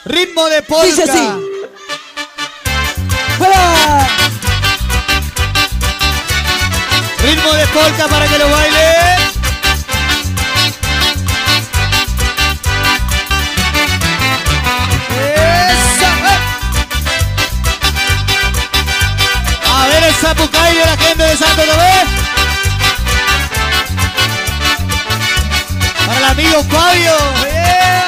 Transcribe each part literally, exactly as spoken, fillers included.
Ritmo de polka. Dice así. ¡Fuera! Ritmo de polka para que lo baile. Esa. A ver el Zapucay de la gente de Santo Tomé. Para el amigo Fabio. Yeah.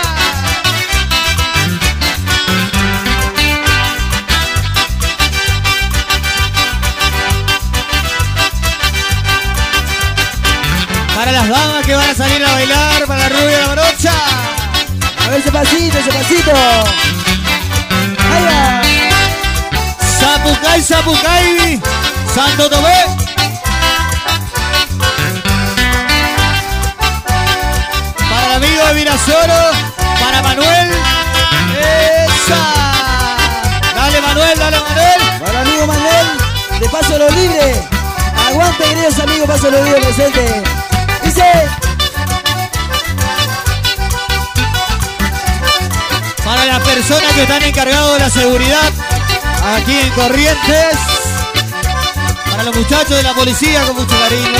Para las damas que van a salir a bailar, para la rubia y la morocha. A ver ese pasito, ese pasito. Ahí va. Zapucay, Zapucay, Santo Tomé. Para el amigo de Virasoro, para Manuel. Esa. Dale Manuel, dale Manuel. Para el amigo Manuel, de Paso Lo Libre. Aguante, queridos amigos, Paso Lo Libre presente. Dice. Para las personas que están encargados de la seguridad aquí en Corrientes. Para los muchachos de la policía con mucho cariño.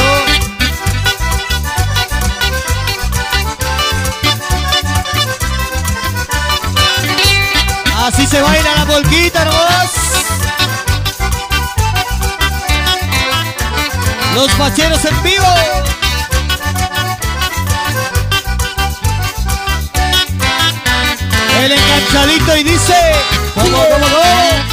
Así se baila la polquita nomás. Los facheros en vivo. El enganchadito y dice, ¿cómo, cómo, cómo?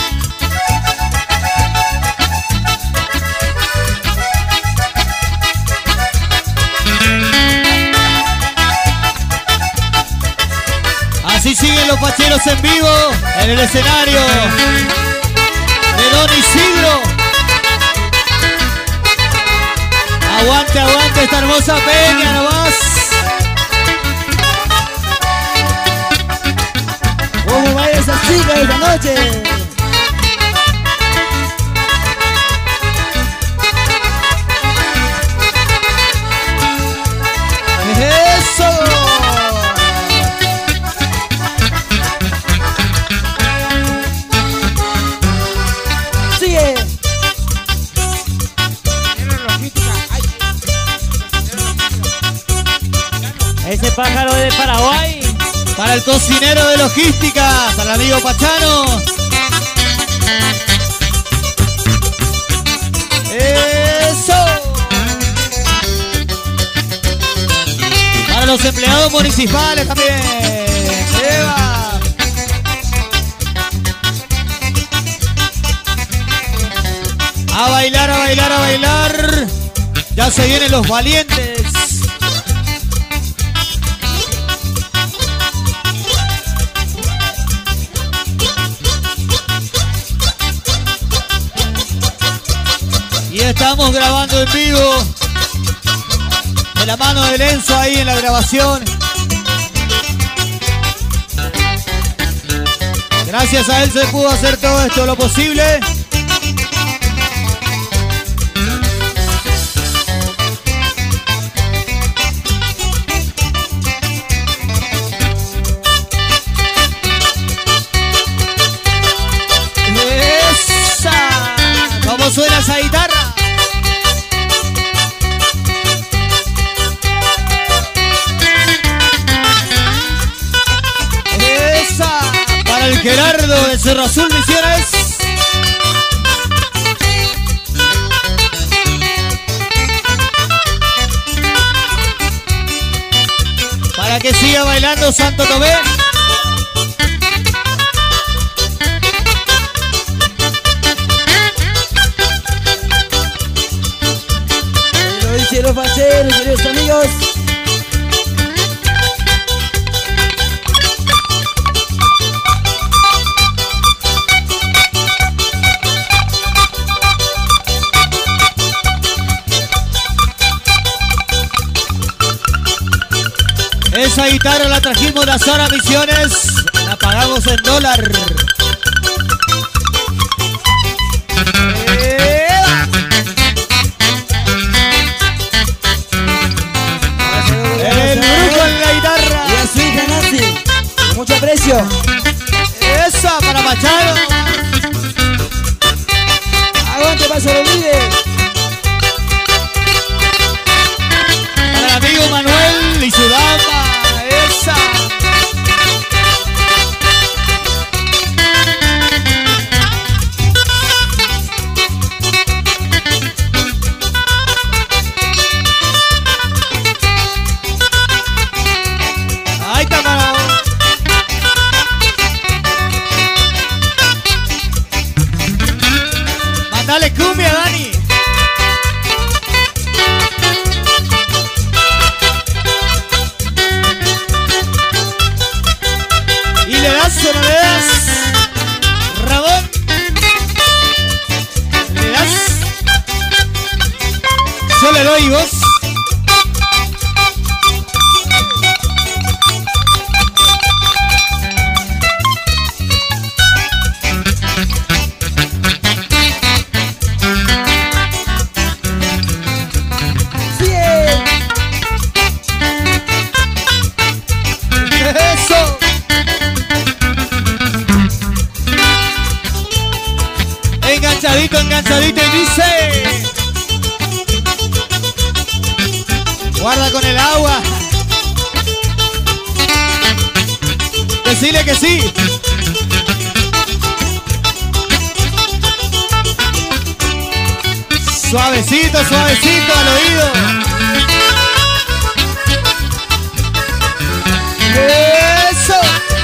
Así siguen los facheros en vivo en el escenario de Don Isidro. Aguante, aguante esta hermosa peña nomás. ¿Cómo va esa chica esta noche? ¡Eso! Sigue. Ese pájaro es de Paraguay. Para el cocinero de logística, para el amigo Pachano. ¡Eso! Para los empleados municipales también. ¡Eva! A bailar, a bailar, a bailar. Ya se vienen los valientes. Y estamos grabando en vivo. De la mano de Lenzo ahí en la grabación. Gracias a él se pudo hacer todo esto lo posible. ¿Cómo suena esa guitarra? Esa para el Gerardo de Cerro Azul Misiones. Para que siga bailando Santo Tomé. Los facheros, queridos amigos. Esa guitarra la trajimos de Azara Misiones. La pagamos en dólar. Mucho aprecio. Machado. Aguante, Paso los Libres. Para el amigo Manuel y su dama. Esa. Ahí está, mano. Mandale cumbia, Dani. Y le das o no le das, Ramón. Le das. Yo le doy, vos. Eso. Enganchadito, enganchadito y dice. Guarda con el agua. Decile que sí. Suavecito, suavecito al oído. Eso.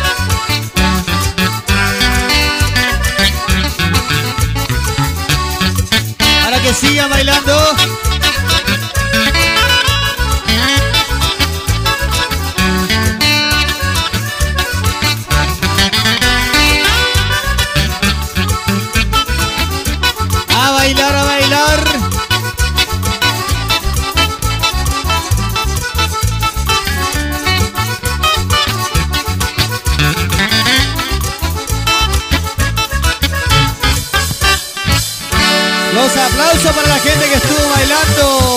Para que siga bailando. A bailar, a bailar. Los aplausos para la gente que estuvo bailando.